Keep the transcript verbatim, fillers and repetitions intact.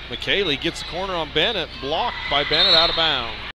McKaylee gets the corner on Bennett, blocked by Bennett, out of bounds.